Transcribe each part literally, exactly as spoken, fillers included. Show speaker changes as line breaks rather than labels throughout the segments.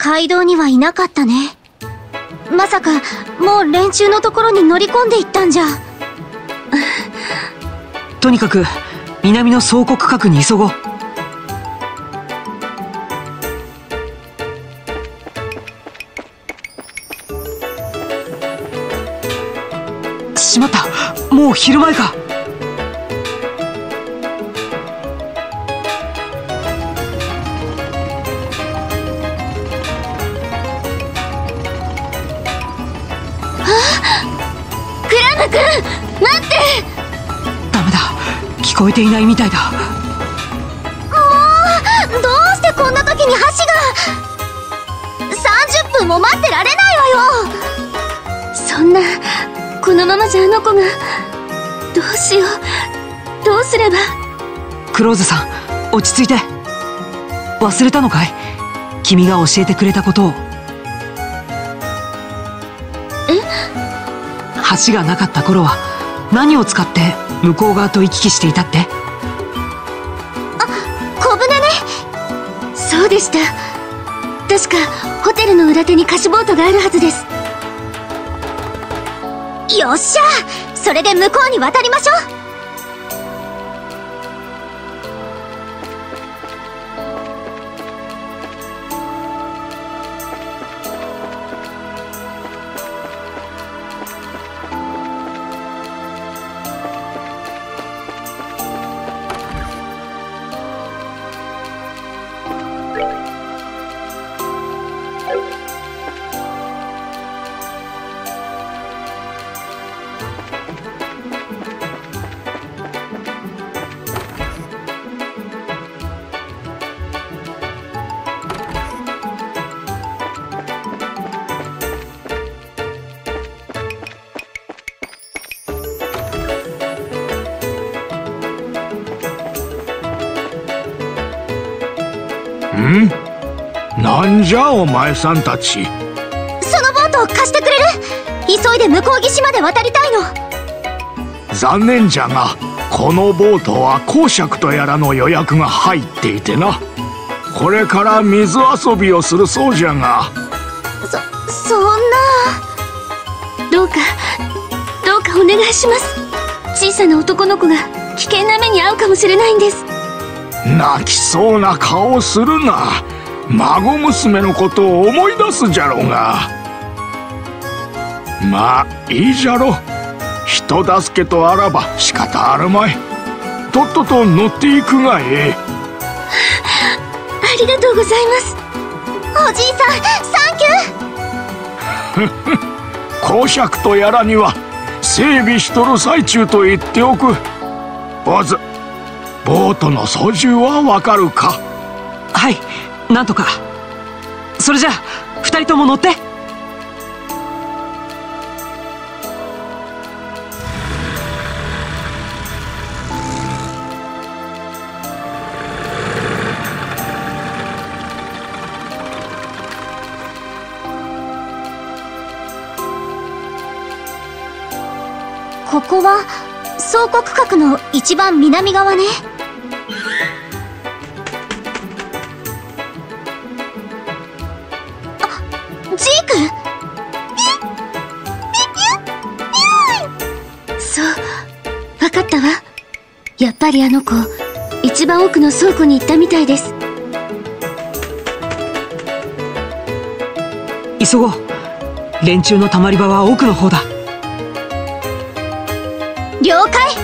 街道にはいなかったね。まさかもう連中のところに乗り込んでいったんじゃ。
とにかく南の総国閣に急ごう。しまった、もう昼前か。
待って。
ダメだ、聞こえていないみたいだ。
もうどうしてこんな時に橋が。さんじゅっぷんも待ってられないわよ。そんな、このままじゃあの子が。どうしよう、どうすれば。
クローズさん、落ち着いて。忘れたのかい、君が教えてくれたことを。
え？
橋がなかった頃は何を使って向こう側と行き来していたって？
あ、小舟ね。そうでした。確かホテルの裏手に貸しボートがあるはずです。よっしゃ、それで向こうに渡りましょう。
ん？なんじゃお前さんたち。
そのボートを貸してくれる？急いで向こう岸まで渡りたいの。
残念じゃが、このボートは公爵とやらの予約が入っていてな。これから水遊びをするそうじゃが。
そ、そんな。どうか、どうかお願いします。小さな男の子が危険な目に遭うかもしれないんです。
泣きそうな顔するな。孫娘のことを思い出すじゃろうが。まあいいじゃろ。人助けとあらば仕方あるまい。とっとと乗っていくがええ。
ありがとうございます。おじいさん、サンキュー。
公爵とやらには整備しとる最中と言っておく。坊主、ボートの操縦はわかるか？
はい、なんとか。それじゃあ二人とも乗って。
ここは総国閣の一番南側ね。あ、ジーク。そう、わかったわ。やっぱりあの子一番奥の倉庫に行ったみたいです。
急ごう。連中のたまり場は奥の方だ。
了解。はい。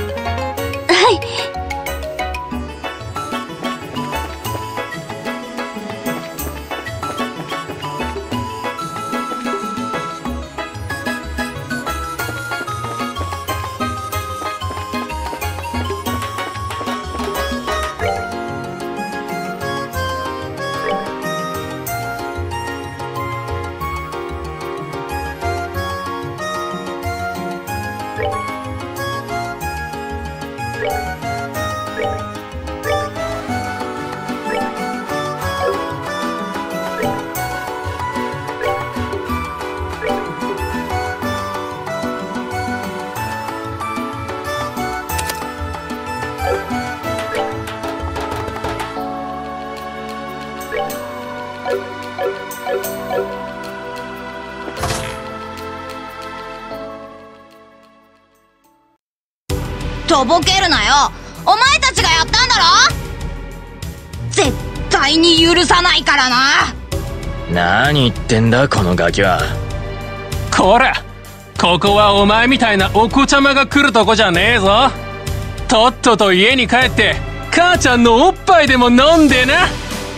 とぼけるなよ。お前たちがやったんだろ。絶対に許さないからな。
何言ってんだこのガキは。
こら、ここはお前みたいなお子ちゃまが来るとこじゃねえぞ。とっとと家に帰って母ちゃんのおっぱいでも飲んでな。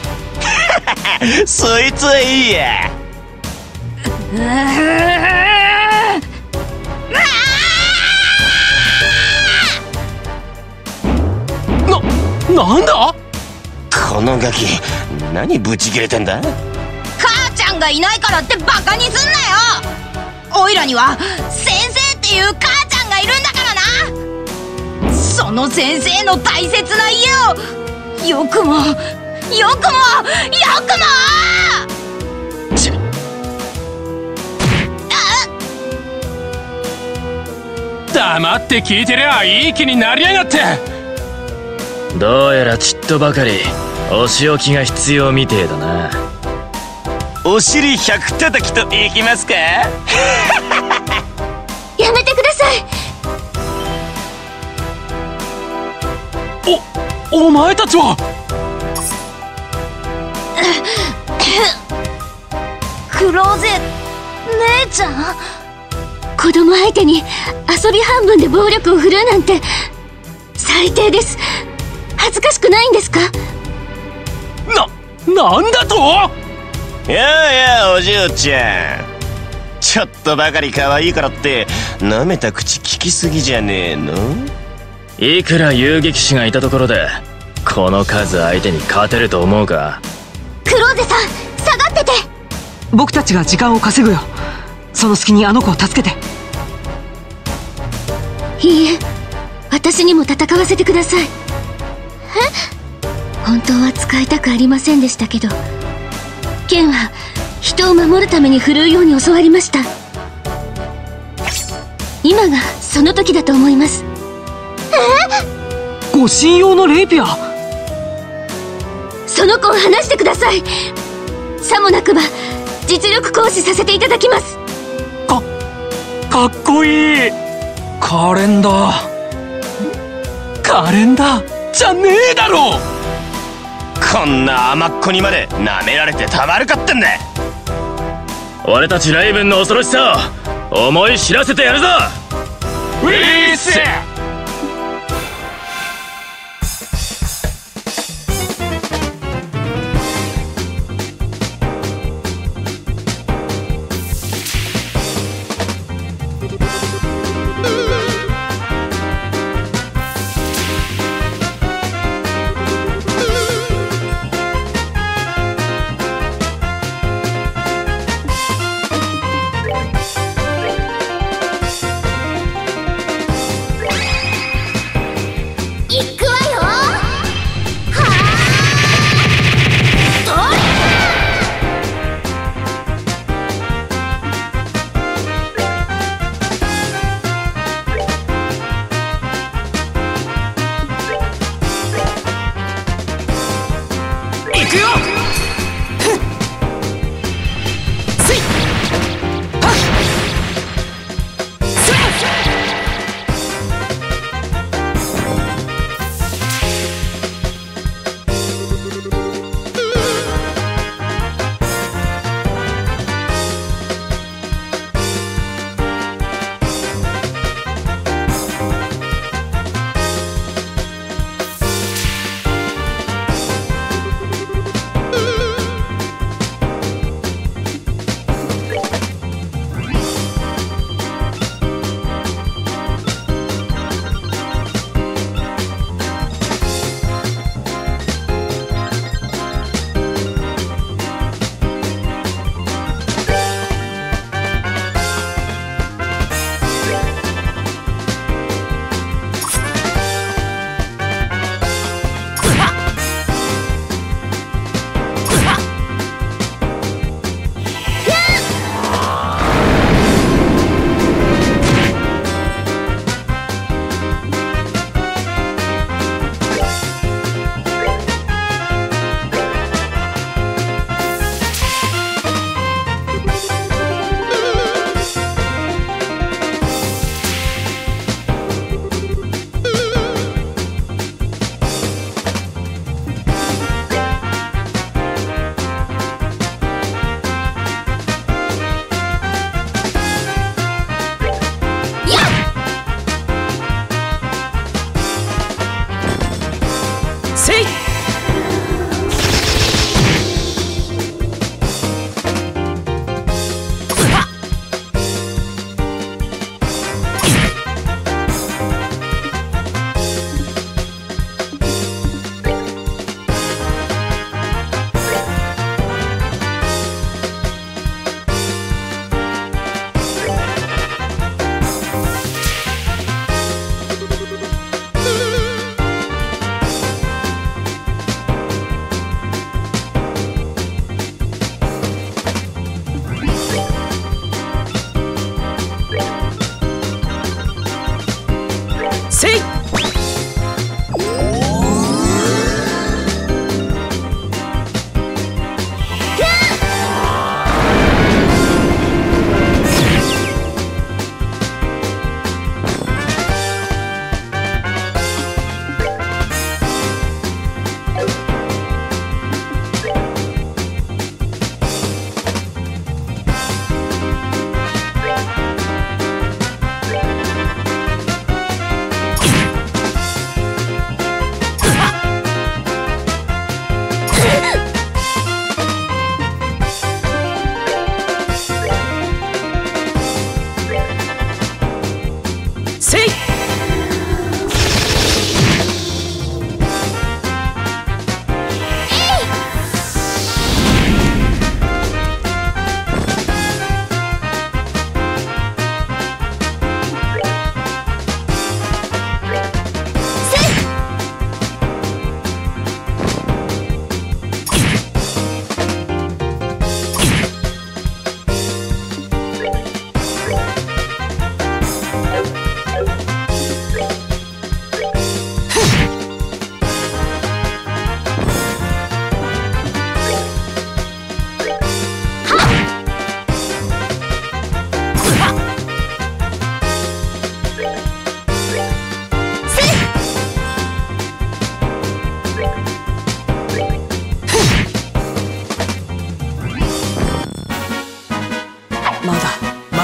そいつはいいや。
うー
な、なんだ
このガキ、何ブチ切れてんだ。
母ちゃんがいないからってバカにすんなよ。おいらには先生っていう母ちゃんがいるんだからな。その先生の大切な家をよくもよくもよくも
ち
黙って聞いてりゃいい気になりやがって。
どうやらちっとばかりお仕置きが必要みてえだな。お尻百叩きといきますか。
やめてください。
お、お前たちは。
クローゼ姉ちゃん、子供相手に遊び半分で暴力を振るうなんて最低です。恥ずかしくないんですか。
な、なんだと。
やあやあお嬢ちゃん、ちょっとばかり可愛いからって舐めた口聞きすぎじゃねえの。いくら遊撃士がいたところでこの数相手に勝てると思うか。
クローゼさん、下がってて。
僕たちが時間を稼ぐよ。その隙にあの子を助けて。
いいえ、私にも戦わせてください。え？本当は使いたくありませんでしたけど、剣は人を守るために振るうように教わりました。今がその時だと思います。
護身用のレイピア。
その子を離してください。さもなくば実力行使させていただきます。
か、かっこいい。カレンダー。カレンダーじゃねえだろ。
こんな甘っ子にまで舐められてたまるかってんだ。俺たちレイブンの恐ろしさを思い知らせてやるぞ。
ウィース。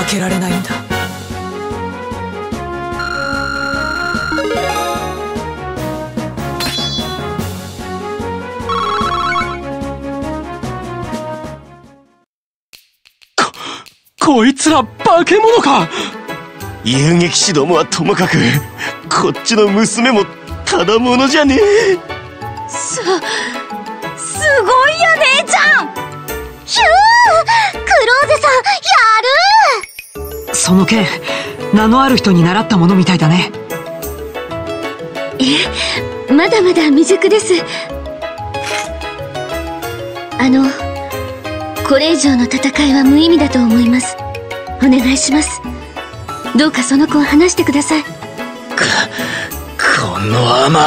けられないんだ。
こいつら化け物か。
遊撃士どもはともかく、こっちの娘もただものじゃねえ。
す、すごいや姉ちゃん。
ひゅー、クローゼさんやる。
その剣、名のある人に習ったものみたいだね。
え、まだまだ未熟です。あのこれ以上の戦いは無意味だと思います。お願いします。どうかその子を離してください。こ、
このアマ、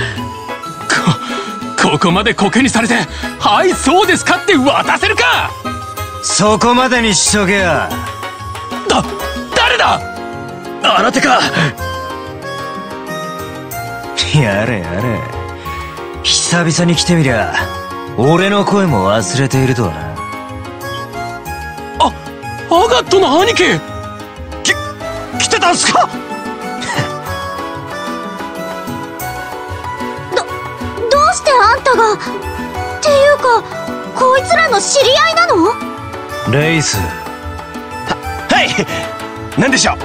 こ、ここまでコケにされて、はいそうですかって渡せるか。
そこまでにしとけや。
だ、誰だ。あなたか。
やれやれ、久々に来てみりゃ俺の声も忘れているとはな。
あ、アガットの兄貴、き、来てたんすか。
ど、どうしてあんたが。っていうか、こいつらの知り合いなの？
レイス。は、
はい、何でしょう。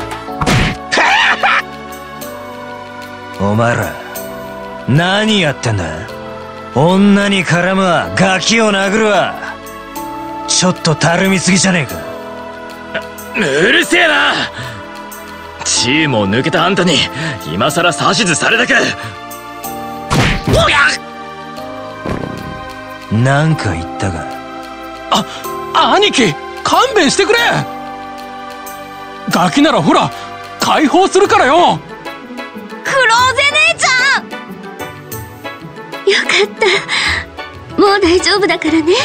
お前ら何やってんだ。女に絡むわ、ガキを殴るわ。ちょっとたるみすぎじゃねえか。
うるせえな。チームを抜けたあんたに今さら指図されたか。おや、
なんか言ったか。
あ、兄貴勘弁してくれ。ガキならほら解放するからよ。
クローゼ姉ちゃん。
よかった。もう大丈夫だからね。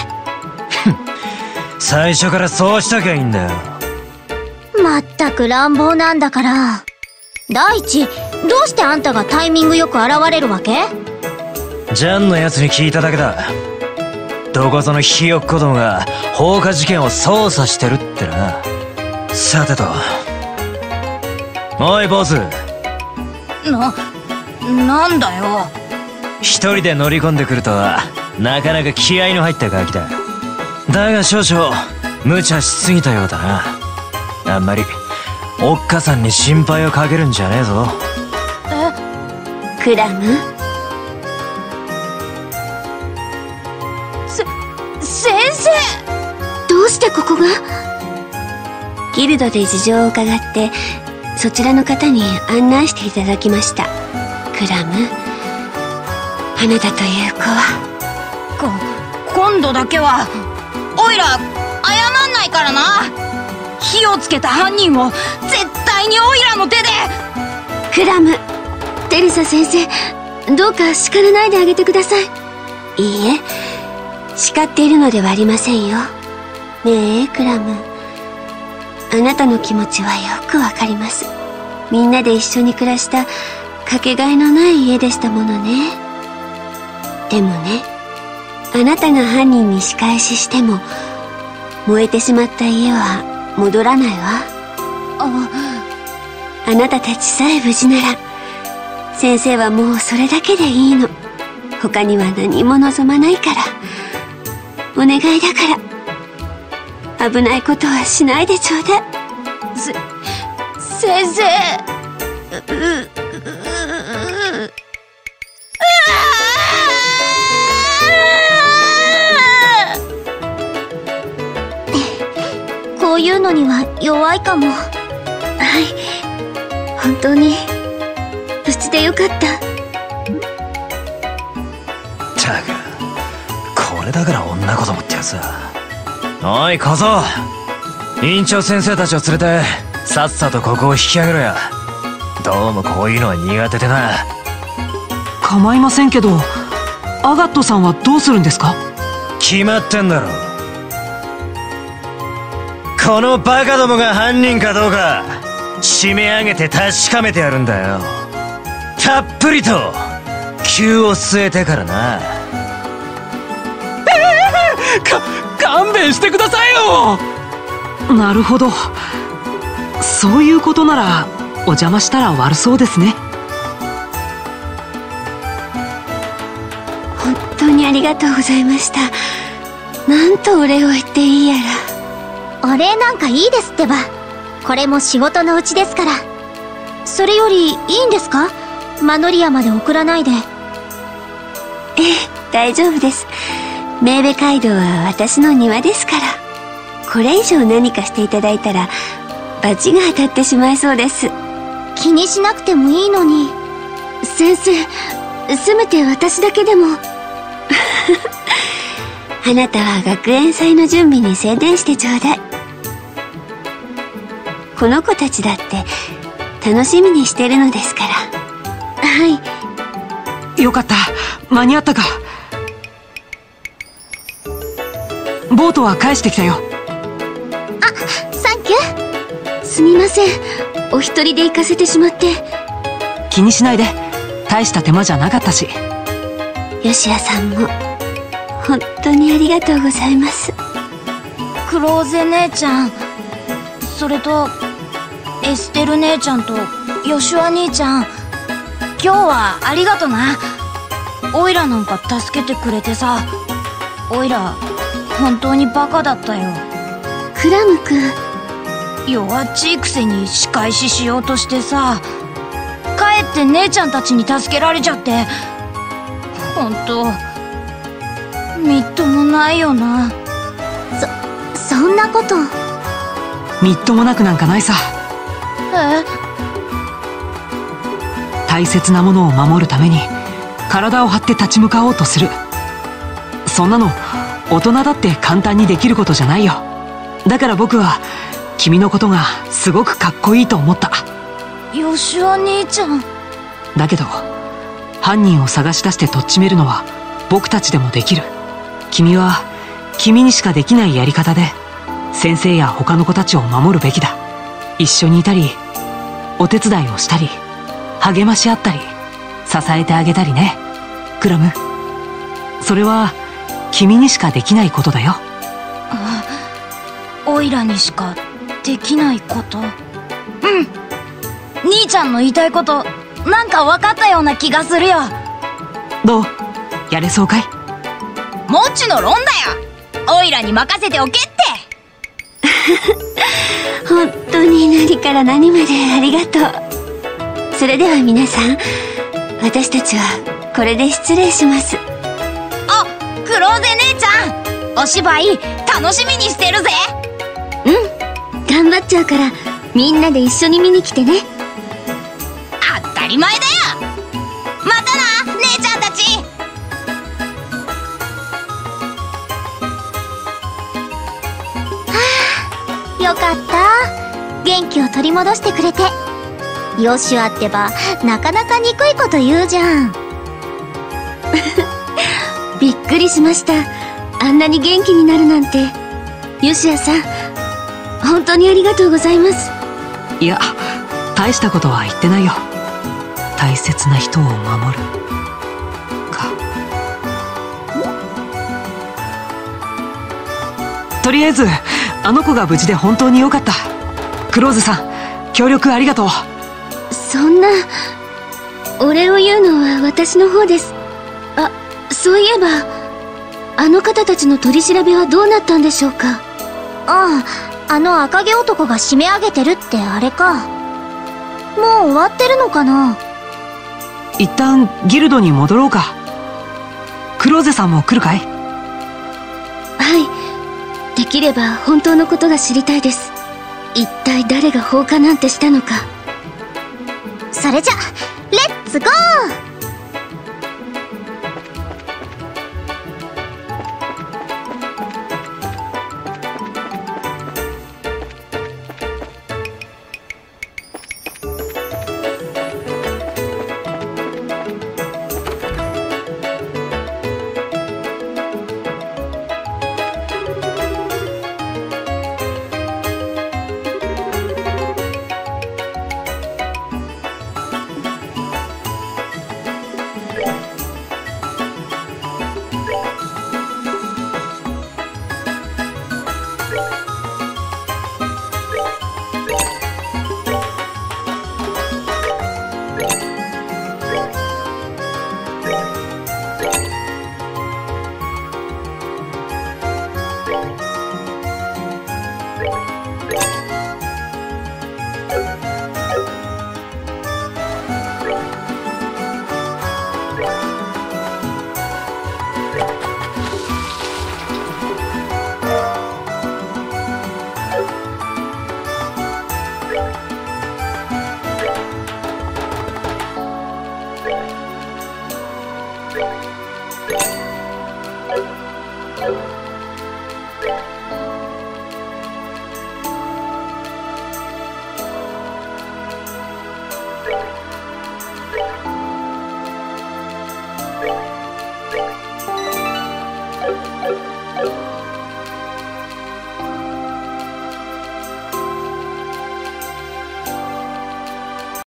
最初からそうしときゃいいんだよ。
まったく乱暴なんだから。第一、どうしてあんたがタイミングよく現れるわけ？
ジャンのやつに聞いただけだ。どこぞのひよっこどもが放火事件を捜査してるってな。さてと、おいボス。
な、なんだよ。
一人で乗り込んでくるとはなかなか気合の入ったガキだ。だが少々無茶しすぎたようだな。あんまりおっかさんに心配をかけるんじゃねえぞ。
え、クラム？
せ、先生。
どうしてここが？ギルドで事情を伺ってそちらの方に案内していただきました。クラム、あなたという子は。
こ、今度だけはオイラ謝んないからな。火をつけた犯人を絶対にオイラの手で。
クラム、テリサ先生、どうか叱らないであげてください。いいえ、叱っているのではありませんよ。ねえクラム、あなたの気持ちはよくわかります。みんなで一緒に暮らしたかけがえのない家でしたものね。でもね、あなたが犯人に仕返ししても燃えてしまった家は戻らないわ。
あ、
あなたたちさえ無事なら先生はもうそれだけでいいの。他には何も望まないから。お願いだから危ないことはしないでちょうだい。
せ、先生。う、う、う、
こういうのには弱いかも。はい、本当に無事でよかった。
ったく、これだから女子供ってやつだ。おい小僧、院長先生たちを連れてさっさとここを引き上げろや。どうもこういうのは苦手でな。
構いませんけど、アガットさんはどうするんですか？
決まってんだろ。このバカどもが犯人かどうか締め上げて確かめてやるんだよ。たっぷりと灸を据えてからな。
か、勘弁してくださいよ。
なるほど。そういうことならお邪魔したら悪そうですね。
本当にありがとうございました。なんとお礼を言っていいやら。お礼なんかいいですってば。これも仕事のうちですから。それよりいいんですか？マノリアまで送らないで。ええ、大丈夫です。メーベ街道は私の庭ですから。これ以上何かしていただいたら罰が当たってしまいそうです。気にしなくてもいいのに。先生、せめて私だけでも。あなたは学園祭の準備に専念してちょうだい。この子たちだって楽しみにしてるのですから。はい。
よかった、間に合ったか。ボートは返してきたよ。
あ、サンキュー。すみません、お一人で行かせてしまって。
気にしないで、大した手間じゃなかったし。
ヨシアさんも本当にありがとうございます。
クローゼ姉ちゃん、それとエステル姉ちゃんとヨシュア兄ちゃん、今日はありがとな。オイラなんか助けてくれてさ。オイラ本当にバカだったよ。
クラム君、
弱っちいくせに仕返ししようとしてさ、かえって姉ちゃんたちに助けられちゃって、本当みっともないよな。
そ、そんなこと。
みっともなくなんかないさ。
え？
大切なものを守るために体を張って立ち向かおうとする。そんなの大人だって簡単にできることじゃないよ。だから僕は君のことがすごくかっこいいと思った。
ヨシュア兄ちゃん。
だけど犯人を探し出してとっちめるのは僕たちでもできる。君は君にしかできないやり方で先生や他の子たちを守るべきだ。一緒にいたりお手伝いをしたり励まし合ったり支えてあげたりね、クラム。それは君にしかできないことだよ。
あ、オイラにしかできないこと。うん、兄ちゃんの言いたいことなんか分かったような気がするよ。
どう？やれそうかい？
もちのろんだよ。オイラに任せておけって。
本当に何から何までありがとう。それでは皆さん、私たちはこれで失礼します。
あ、クローゼ姉ちゃん、お芝居楽しみにしてるぜ。
うん、頑張っちゃうからみんなで一緒に見に来てね。
当たり前だよ。またな、姉ちゃんたち。
はあ、よかった。元気を取り戻してくれて。ヨシュアってばなかなか憎いこと言うじゃん。びっくりしました。あんなに元気になるなんて。ヨシュアさん、本当にありがとうございます。
いや、大したことは言ってないよ。大切な人を守るか。とりあえずあの子が無事で本当によかった。クローズさん、協力ありがとう。
そんな、お礼を言うのは私の方です。あ、そういえばあの方たちの取り調べはどうなったんでしょうか。ああ、あの赤毛男が締め上げてるってあれか。もう終わってるのかな。
一旦ギルドに戻ろうか。クローゼさんも来るかい？
はい、できれば本当のことが知りたいです。一体誰が放火なんてしたのか。それじゃレッツゴー。